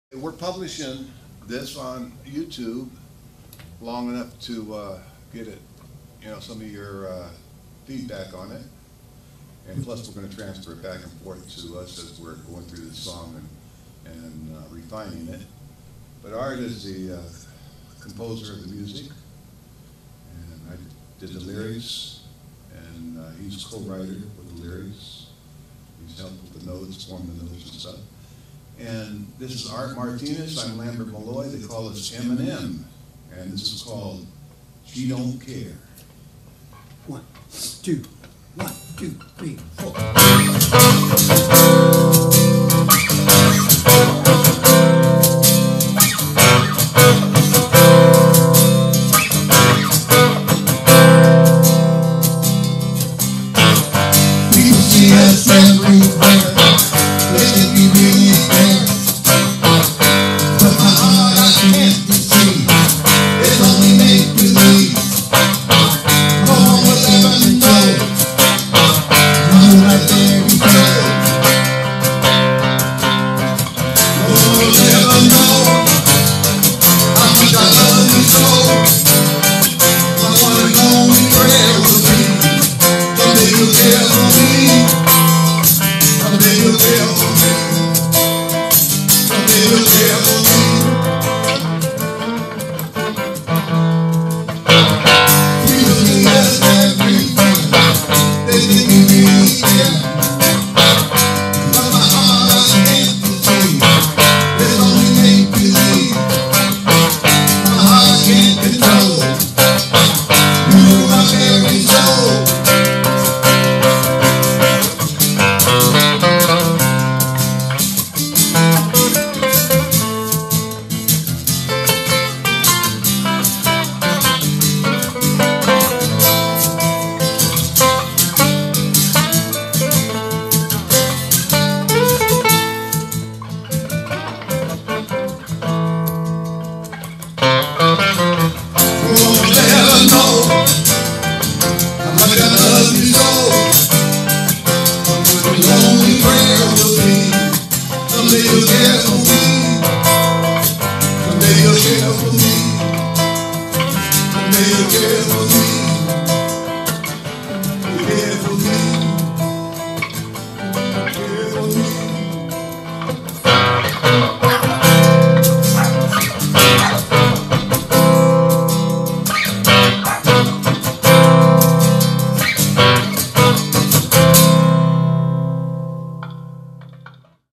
We're publishing this on YouTube long enough to get it, some of your feedback on it. And plus, we're going to transfer it back and forth to us as we're going through the song and refining it. But Art is the composer of the music, and I did the lyrics, and he's co-writer with the lyrics. He's helped with the notes, forming the notes and stuff. And this is Art Martinez. I'm Lambert Malloy. They call us Eminem. And this is called She Don't Care. 1, 2, 1, 2, 3, 4. People see us everywhere. They think we really care. But my heart I can't deceive. It's only make believe. No one will ever know. You right there you go. No one will ever know how much I love you so. My one and only prayer will be someday you'll care for me. Someday you'll care for me. Someday you'll care for me. People see us everywhere. They think we really care. But my heart I can't deceive. It's only make believe. My heart can't control. You know my very soul. Someday you'll care for me. Someday you'll care for me. Someday you'll care for me. You'll care for me. Care for me.